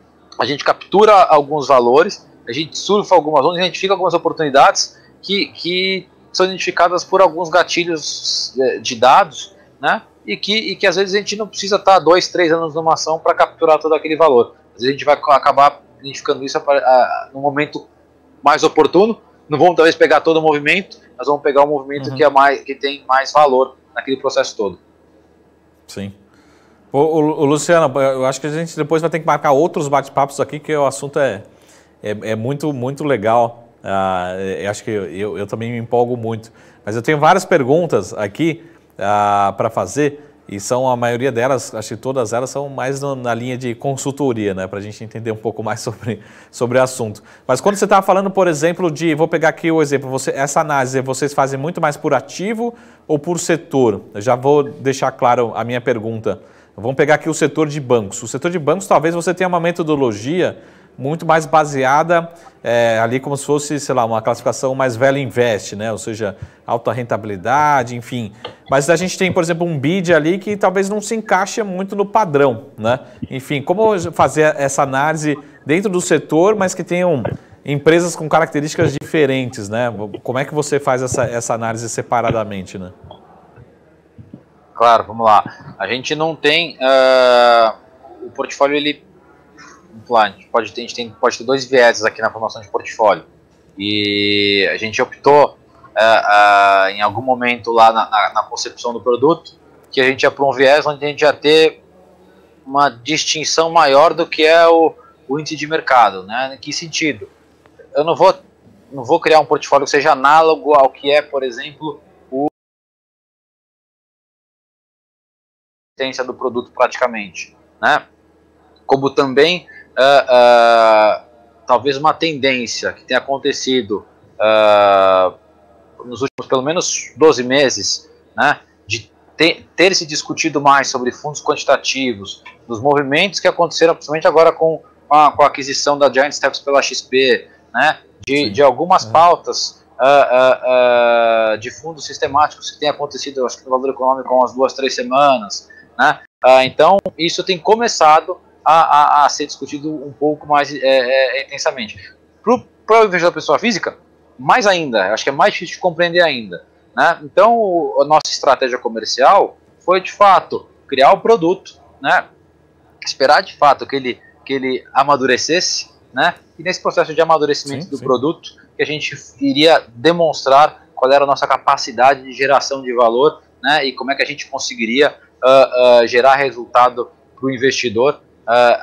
a gente captura alguns valores, a gente surfa algumas ondas, identifica algumas oportunidades que, que são identificadas por alguns gatilhos de dados, né? E que, e que às vezes a gente não precisa estar dois, três anos numa ação para capturar todo aquele valor. Às vezes a gente vai acabar identificando isso a, a, no momento mais oportuno. Não vamos talvez pegar todo o movimento, mas vamos pegar o movimento uhum. que, é mais, que tem mais valor naquele processo todo. Sim. O, o, o Luciano, eu acho que a gente depois vai ter que marcar outros bate-papos aqui, que o assunto é, é, é muito, muito legal. Uh, eu acho que eu, eu também me empolgo muito. Mas eu tenho várias perguntas aqui uh, para fazer, e são a maioria delas, acho que todas elas são mais no, na linha de consultoria, né, para a gente entender um pouco mais sobre, sobre o assunto. Mas quando você estava falando, por exemplo, de, vou pegar aqui o exemplo, você, essa análise vocês fazem muito mais por ativo ou por setor? Eu já vou deixar claro a minha pergunta. Vamos pegar aqui o setor de bancos. O setor de bancos, talvez você tenha uma metodologia muito mais baseada é, ali como se fosse, sei lá, uma classificação mais velha invest, né? Ou seja, alta rentabilidade, enfim. Mas a gente tem, por exemplo, um bid ali que talvez não se encaixe muito no padrão, né? Enfim, como fazer essa análise dentro do setor, mas que tenham empresas com características diferentes, né? Como é que você faz essa, essa análise separadamente, né? Claro, vamos lá. A gente não tem... Uh, o portfólio, ele... A gente, pode ter, a gente tem, pode ter dois vieses aqui na formação de portfólio. E a gente optou, uh, uh, em algum momento lá na, na, na concepção do produto, que a gente ia para um viés onde a gente ia ter uma distinção maior do que é o, o índice de mercado, né? Em que sentido? Eu não vou, não vou criar um portfólio que seja análogo ao que é, por exemplo, o essência do produto praticamente, né? Como também uh, uh, talvez uma tendência que tenha acontecido uh, nos últimos pelo menos doze meses, né? De ter, ter se discutido mais sobre fundos quantitativos, dos movimentos que aconteceram principalmente agora com a, com a aquisição da Giant Steps pela X P, né? De, de algumas pautas uh, uh, uh, de fundos sistemáticos que tem acontecido, acho que no Valor Econômico há umas duas, três semanas, né? Uh, então isso tem começado a, a, a ser discutido um pouco mais é, é, intensamente. Para o investidor da pessoa física, mais ainda, acho que é mais difícil de compreender ainda, né? Então o, a nossa estratégia comercial foi de fato criar o produto, né? Esperar de fato que ele, que ele amadurecesse, né? E nesse processo de amadurecimento sim, do sim. produto, que a gente iria demonstrar qual era a nossa capacidade de geração de valor, né? E como é que a gente conseguiria uh, uh, gerar resultado para o investidor uh,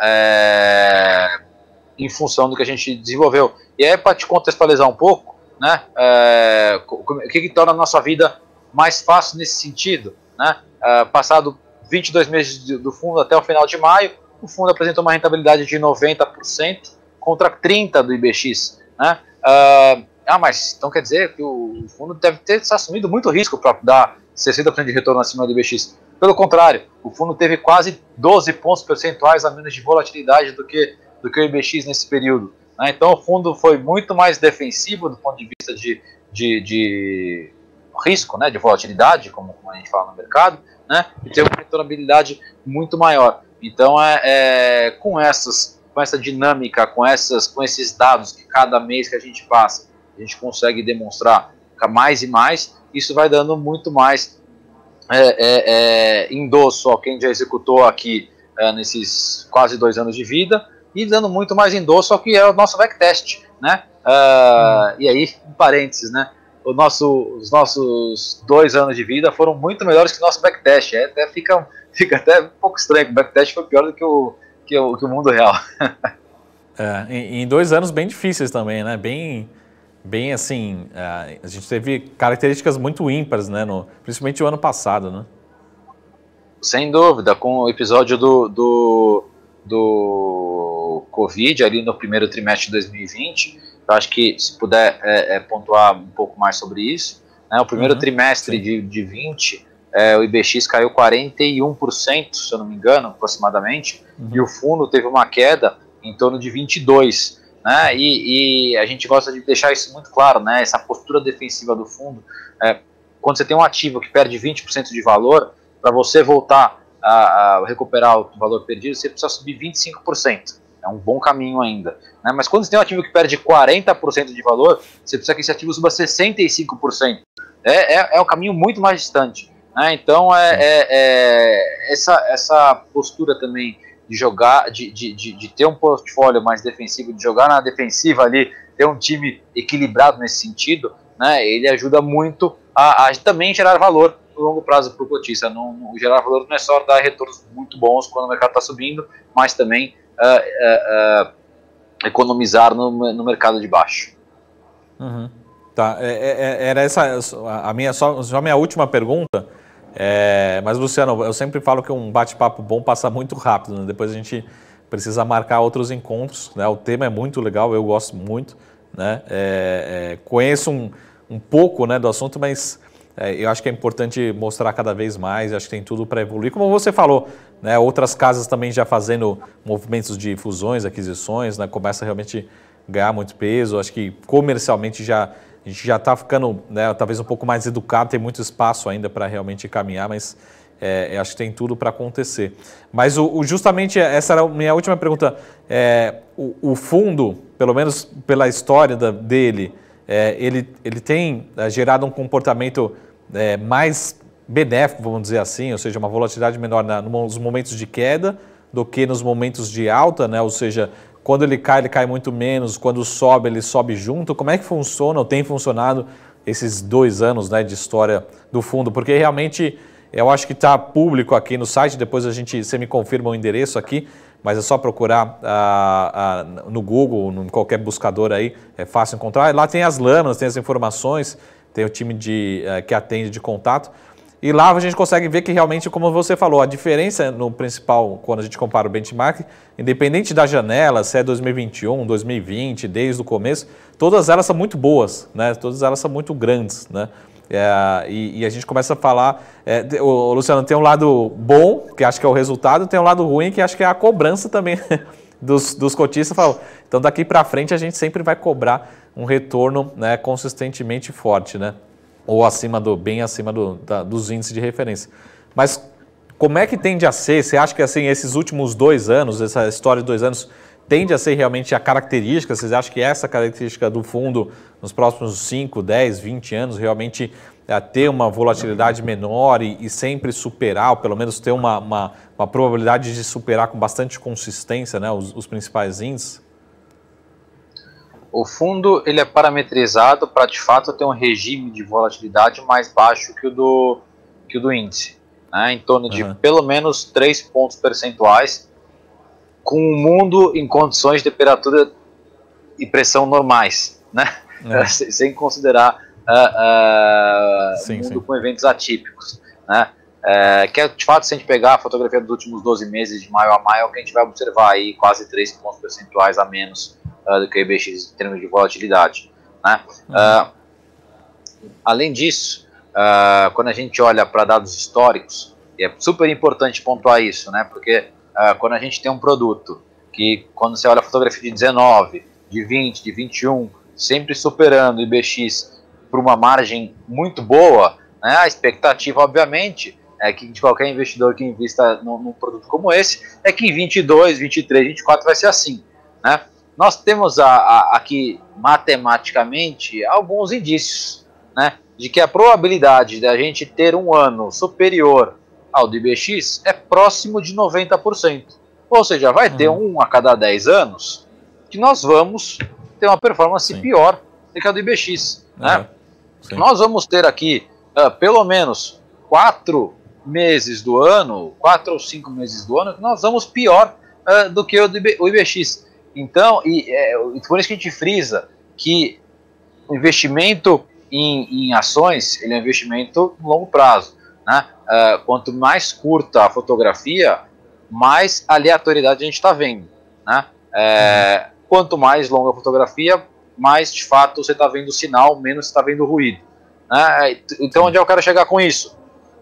é, em função do que a gente desenvolveu. E aí, para te contextualizar um pouco, né? É, o que, que torna a nossa vida mais fácil nesse sentido, né? Uh, passado vinte e dois meses do fundo até o final de maio, o fundo apresentou uma rentabilidade de noventa por cento contra trinta por cento do I B X, né? Uh, ah, mas então quer dizer que o fundo deve ter assumido muito risco para dar sessenta por cento de retorno acima do I B X. Pelo contrário, o fundo teve quase doze pontos percentuais a menos de volatilidade do que, do que o I B X nesse período, né? Então o fundo foi muito mais defensivo do ponto de vista de, de, de risco, né, de volatilidade, como, como a gente fala no mercado, né, e teve uma retornabilidade muito maior. Então é, é com essas com essa dinâmica, com, essas, com esses dados que cada mês que a gente passa, a gente consegue demonstrar mais e mais, isso vai dando muito mais é, é, é, endosso ao quem já executou aqui é, nesses quase dois anos de vida, e dando muito mais endosso ao que é o nosso backtest, né? Uh, hum. E aí, em parênteses, né? O nosso, os nossos dois anos de vida foram muito melhores que o nosso backtest. É, até fica, fica até um pouco estranho, o backtest foi pior do que o Que o, que o mundo real. É, em, em dois anos bem difíceis também, né? Bem, bem assim, a gente teve características muito ímpares, né? No, principalmente o ano passado, né? Sem dúvida, com o episódio do, do, do Covid ali no primeiro trimestre de dois mil e vinte, eu acho que se puder é, é, pontuar um pouco mais sobre isso, né? O primeiro uhum, trimestre de, de vinte, É, o I B X caiu quarenta e um por cento, se eu não me engano, aproximadamente, uhum. E o fundo teve uma queda em torno de vinte e dois por cento, né? E, e a gente gosta de deixar isso muito claro, né? Essa postura defensiva do fundo. É, quando você tem um ativo que perde vinte por cento de valor, para você voltar a, a recuperar o valor perdido, você precisa subir vinte e cinco por cento. É um bom caminho ainda, né? Mas quando você tem um ativo que perde quarenta por cento de valor, você precisa que esse ativo suba sessenta e cinco por cento. É, é, é um caminho muito mais distante. Ah, então é, é, é essa, essa postura também de jogar, de, de, de, de ter um portfólio mais defensivo, de jogar na defensiva ali, ter um time equilibrado nesse sentido, né? Ele ajuda muito a, a também gerar valor no longo prazo para o cotista. No, no gerar valor não é só dar retornos muito bons quando o mercado está subindo, mas também uh, uh, uh, economizar no, no mercado de baixo. Uhum. Tá, é, é, era essa a minha, só, só a minha última pergunta. É, mas, Luciano, eu sempre falo que um bate-papo bom passa muito rápido, né? Depois a gente precisa marcar outros encontros, né? O tema é muito legal, eu gosto muito, né? É, é, conheço um, um pouco, né, do assunto, mas é, eu acho que é importante mostrar cada vez mais, acho que tem tudo para evoluir. Como você falou, né, outras casas também já fazendo movimentos de fusões, aquisições, né, começa a realmente ganhar muito peso, acho que comercialmente já... A gente já está ficando, né, talvez um pouco mais educado, tem muito espaço ainda para realmente caminhar, mas é, acho que tem tudo para acontecer. Mas o, o, justamente essa era a minha última pergunta. É, o, o fundo, pelo menos pela história da, dele, é, ele, ele tem é, gerado um comportamento é, mais benéfico, vamos dizer assim, ou seja, uma volatilidade menor na, nos momentos de queda do que nos momentos de alta, né? Ou seja, quando ele cai, ele cai muito menos, quando sobe, ele sobe junto. Como é que funciona, ou tem funcionado esses dois anos, né, de história do fundo? Porque realmente eu acho que está público aqui no site, depois a gente, você me confirma o endereço aqui, mas é só procurar ah, ah, no Google, em qualquer buscador aí, é fácil encontrar. Lá tem as lâminas, tem as informações, tem o time de, eh, que atende de contato. E lá a gente consegue ver que realmente, como você falou, a diferença no principal, quando a gente compara o benchmark, independente da janela, se é dois mil e vinte e um, dois mil e vinte, desde o começo, todas elas são muito boas, né? Todas elas são muito grandes, né? É, e, e a gente começa a falar, é, o Luciano, tem um lado bom, que acho que é o resultado, tem um lado ruim, que acho que é a cobrança também dos, dos cotistas. Falam, então daqui para frente a gente sempre vai cobrar um retorno, né, consistentemente forte, né? Ou acima do, bem acima do, da, dos índices de referência. Mas como é que tende a ser? Você acha que assim, esses últimos dois anos, essa história de dois anos, tende a ser realmente a característica? Vocês acham que essa característica do fundo, nos próximos cinco, dez, vinte anos, realmente é, ter uma volatilidade menor e, e sempre superar, ou pelo menos ter uma, uma, uma probabilidade de superar com bastante consistência, né, os, os principais índices? O fundo ele é parametrizado para, de fato, ter um regime de volatilidade mais baixo que o do, que o do índice, né? Em torno de uhum. pelo menos três pontos percentuais, com o mundo em condições de temperatura e pressão normais, né? Uhum. Sem considerar uh, uh, sim, mundo sim. com eventos atípicos, né? É, que é, de fato, se a gente pegar a fotografia dos últimos doze meses, de maio a maio, o que a gente vai observar aí quase três pontos percentuais a menos uh, do que o I B X em termos de volatilidade, né? Uhum. Uh, além disso, uh, quando a gente olha para dados históricos, e é super importante pontuar isso, né? Porque uh, quando a gente tem um produto que, quando você olha a fotografia de dezenove, de vinte, de vinte e um, sempre superando o I B X por uma margem muito boa, né? A expectativa, obviamente, é que de qualquer investidor que invista num, num produto como esse, é que em vinte e dois, vinte e três, vinte e quatro vai ser assim, né? Nós temos a, a, aqui, matematicamente, alguns indícios, né, de que a probabilidade de a gente ter um ano superior ao do I B X é próximo de noventa por cento. Ou seja, vai ter um a cada dez anos que nós vamos ter uma performance Sim. pior do que a do I B X. Uhum. Né? Nós vamos ter aqui, uh, pelo menos, quatro meses do ano, quatro ou cinco meses do ano, que nós vamos pior uh, do que o, do I B, o I B X. Então, e, é, por isso que a gente frisa que o investimento em, em ações, ele é um investimento no longo prazo, né? Uh, quanto mais curta a fotografia, mais aleatoriedade a gente está vendo, né? É, uhum. Quanto mais longa a fotografia, mais de fato você está vendo o sinal, menos você está vendo o ruído, né? Então, onde eu quero chegar com isso?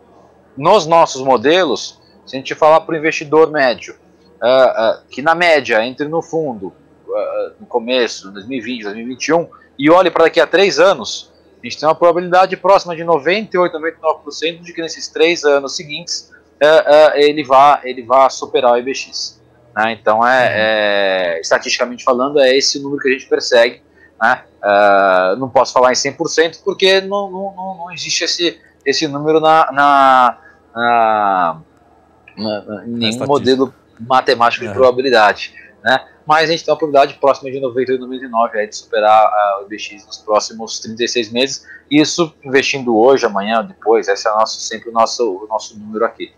Nos nossos modelos, se a gente falar para o investidor médio, uh, uh, que na média entre no fundo, uh, no começo, dois mil e vinte, dois mil e vinte e um, e olhe para daqui a três anos, a gente tem uma probabilidade próxima de noventa e oito, noventa e nove por cento de que nesses três anos seguintes uh, uh, ele vá ele vá superar o I B X. Né? Então, é, é, estatisticamente falando, é esse o número que a gente persegue. Né? Uh, não posso falar em cem por cento porque não, não, não existe esse, esse número na, na, na, na, em nenhum modelo matemático de uhum. probabilidade. Né? mas a gente tem uma probabilidade próxima de noventa e oito, noventa e nove aí de superar uh, o I B X nos próximos trinta e seis meses. Isso investindo hoje, amanhã, depois, esse é nosso, sempre o nosso, o nosso número aqui.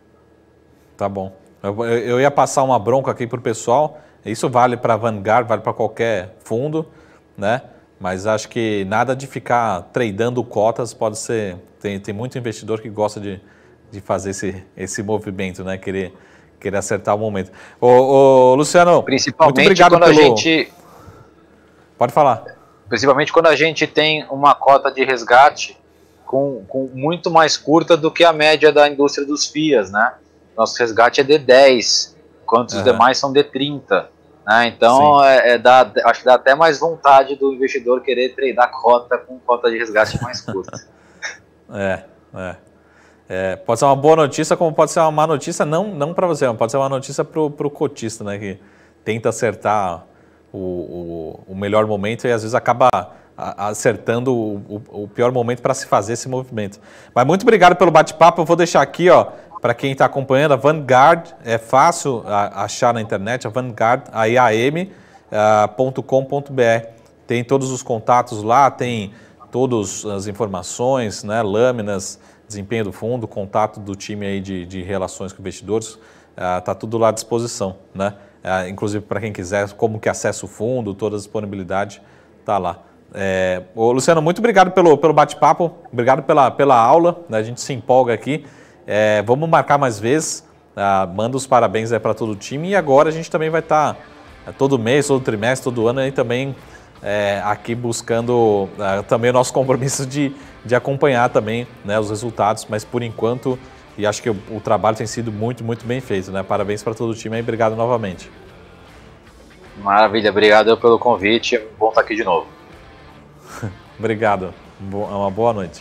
Tá bom. Eu, eu ia passar uma bronca aqui para o pessoal. Isso vale para Vanguard, vale para qualquer fundo, né? Mas acho que nada de ficar tradando cotas pode ser... Tem, tem muito investidor que gosta de, de fazer esse, esse movimento, né? Querer, querer acertar o momento. Ô, ô, Luciano, principalmente muito obrigado quando pelo... a gente... Pode falar. Principalmente quando a gente tem uma cota de resgate com, com muito mais curta do que a média da indústria dos F I As, né? Nosso resgate é de dez, enquanto os uhum. demais são de trinta. Né? Então, é, é dá, acho que dá até mais vontade do investidor querer tradar cota com cota de resgate mais curta. é, é, é. Pode ser uma boa notícia, como pode ser uma má notícia, não, não para você, mas pode ser uma notícia para o cotista, né? Que tenta acertar o, o, o melhor momento e às vezes acaba acertando o, o, o pior momento para se fazer esse movimento. Mas muito obrigado pelo bate-papo. Eu vou deixar aqui, ó, para quem está acompanhando, a Vanguard, é fácil achar na internet, a Vanguard, a I A M ponto com ponto B R. Tem todos os contatos lá, tem todas as informações, né, lâminas, desempenho do fundo, contato do time aí de, de relações com investidores, está tudo lá à disposição, né? Inclusive para quem quiser, como que acessa o fundo, toda a disponibilidade está lá. É, ô, Luciano, muito obrigado pelo, pelo bate-papo, obrigado pela, pela aula, né, a gente se empolga aqui. É, vamos marcar mais vezes, ah, manda os parabéns para todo o time e agora a gente também vai estar tá, todo mês, todo trimestre, todo ano aí também é, aqui buscando ah, também o nosso compromisso de, de acompanhar também, né, os resultados, mas por enquanto, e acho que o, o trabalho tem sido muito, muito bem feito, né? Parabéns para todo o time e obrigado novamente. Maravilha, obrigado pelo convite, bom estar aqui de novo. Obrigado, uma boa noite.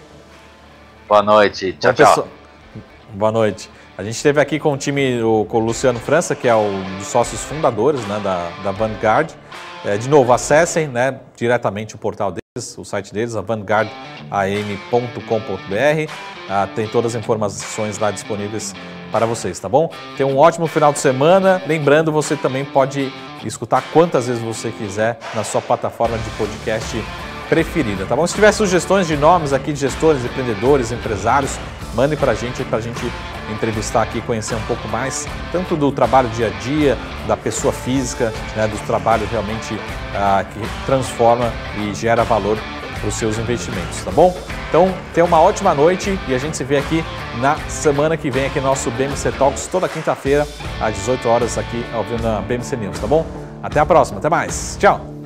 Boa noite, tchau, Bom, tchau. Boa noite. A gente esteve aqui com o time, o, com o Luciano França, que é um dos sócios fundadores, né, da, da Vanguard. É, de novo, acessem, né, diretamente o portal deles, o site deles, a vanguard a m ponto com ponto b r. Ah, tem todas as informações lá disponíveis para vocês, tá bom? Tenha um ótimo final de semana. Lembrando, você também pode escutar quantas vezes você quiser na sua plataforma de podcast preferida, tá bom? Se tiver sugestões de nomes aqui de gestores, empreendedores, empresários, mandem para a gente, para a gente entrevistar aqui, conhecer um pouco mais, tanto do trabalho dia a dia, da pessoa física, né, do trabalho realmente ah, que transforma e gera valor para os seus investimentos, tá bom? Então, tenha uma ótima noite e a gente se vê aqui na semana que vem, aqui no nosso B M C Talks, toda quinta-feira, às dezoito horas, aqui ao vivo na B M C News, tá bom? Até a próxima, até mais, tchau!